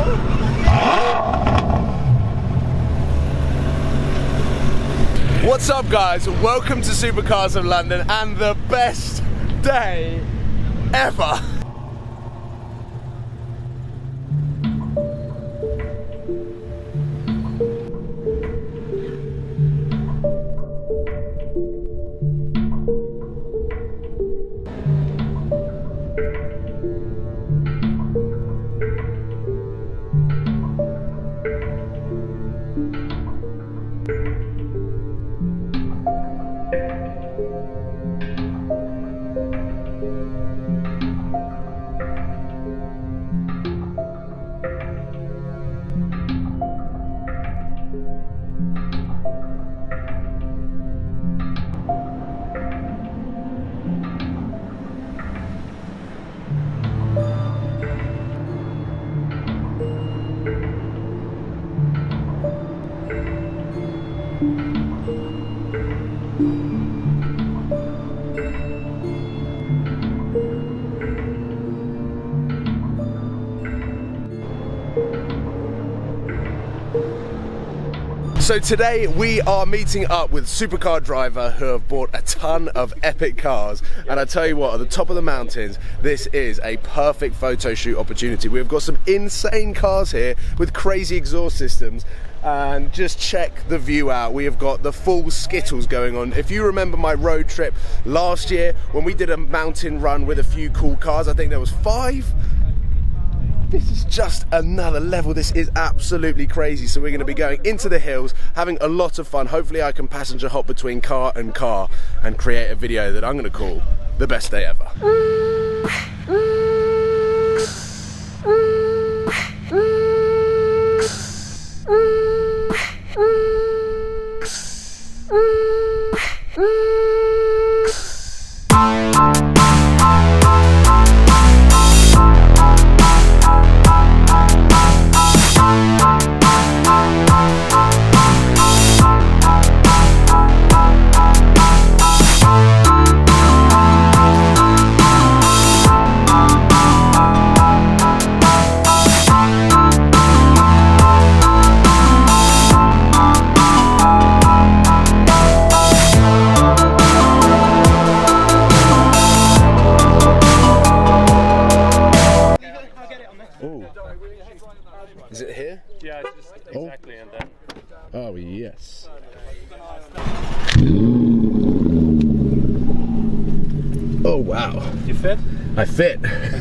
What's up, guys? Welcome to Supercars of London and the best day ever. So today we are meeting up with supercar driver who have bought a ton of epic cars, and I tell you what, at the top of the mountains this is a perfect photo shoot opportunity. We've got some insane cars here with crazy exhaust systems, and just check the view out. We have got the full Skittles going on. If you remember my road trip last year when we did a mountain run with a few cool cars, I think there was 5. This is just another level. This is absolutely crazy. So we're going to be going into the hills, having a lot of fun. Hopefully I can passenger hop between car and car and create a video that I'm going to call the best day ever. Is it here? Yeah, it's just exactly in there. Oh, yes. Oh, wow. You fit? I fit.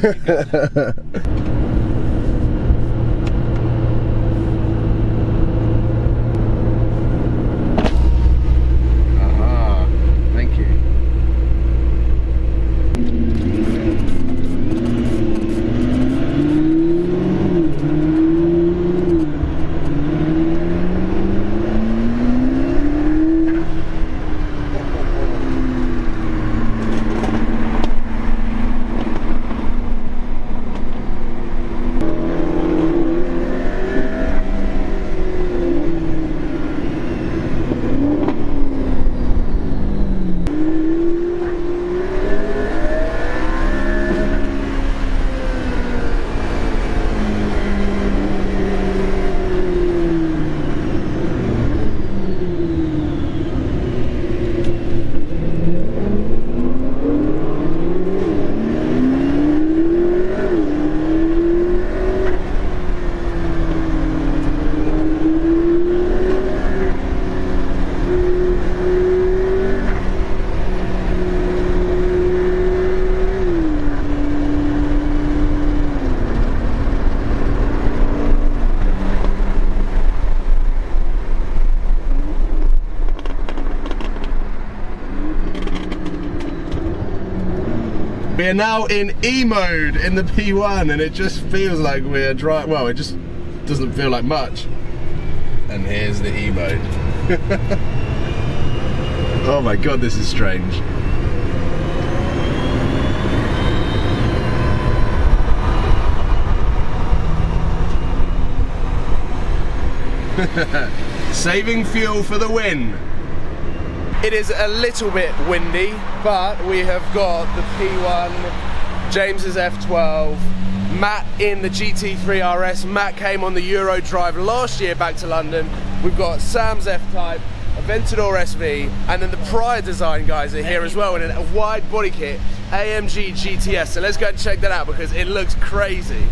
Thank you. We are now in E mode in the P1, and it just feels like we're driving. Well, it just doesn't feel like much. And here's the E mode. Oh my god, this is strange. Saving fuel for the win. It is a little bit windy, but we have got the P1, James's F12, Matt in the GT3 RS. Matt came on the Euro Drive last year back to London. We've got Sam's F-Type, Aventador SV, and then the Prior design guys are here as well in a wide body kit, AMG GTS. So let's go and check that out because it looks crazy.